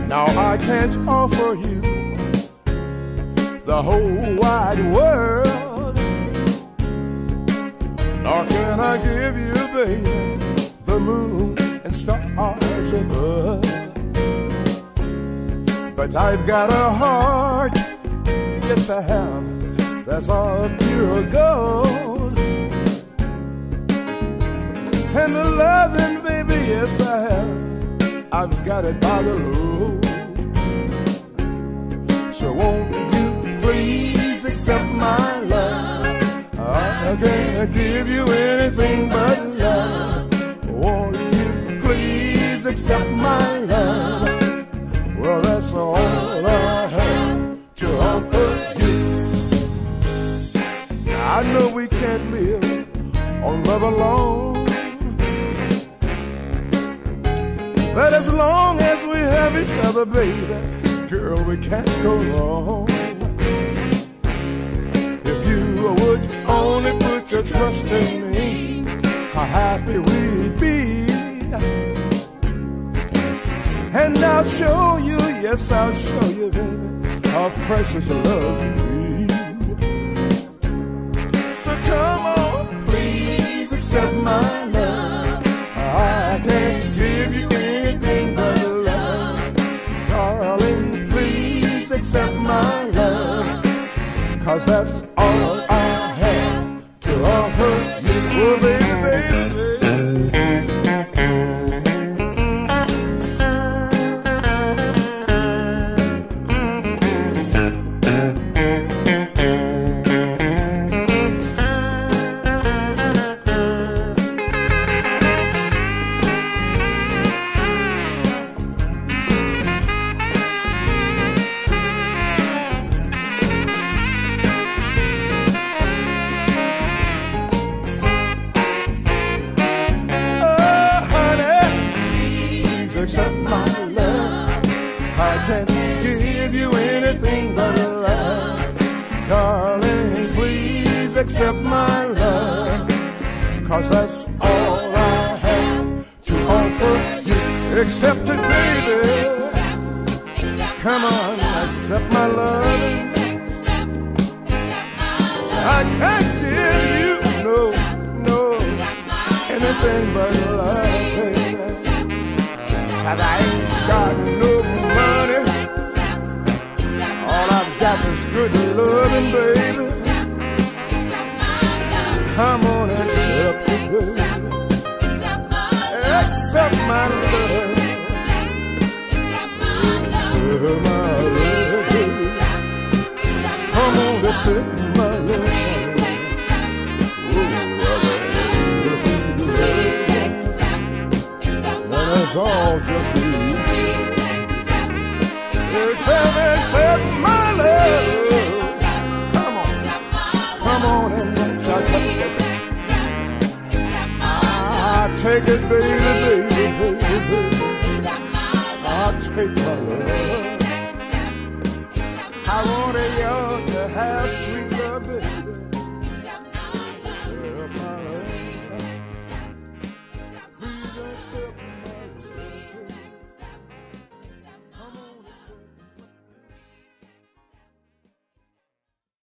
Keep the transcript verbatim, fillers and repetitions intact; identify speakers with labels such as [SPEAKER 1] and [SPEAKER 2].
[SPEAKER 1] Now I can't offer you the whole wide world, nor can I give you, baby, the moon and stars above. But I've got a heart, yes I have, that's all pure gold. And the loving, baby, yes I have, I've got it by the load. So won't you please accept my love? I can't give you anything but love. Won't you please accept my love? Well, that's all I have to offer you. I know we can't live on love alone, but as long as we have each other, baby, girl, we can't go wrong. If you would only put your trust in me, how happy we'd be. And I'll show you, yes, I'll show you, baby, how precious love can be. So come on, please accept my love. I can't give you anything but love. Darling, please accept my love, 'cause that's all I have to offer you. Oh, baby, baby, baby. Accept my love, 'cause that's all I have to offer you. Accept it, baby. Come on, accept my love. I can't give you no, no, anything but love, baby. 'Cause I ain't got no money. All I've got is good loving, baby. Come on, accept it, baby. Accept my love. Accept my love, baby. Come on, accept my love. Well, that's all just for you. Accept my love. Come on, come on and take it, baby, baby, baby, baby.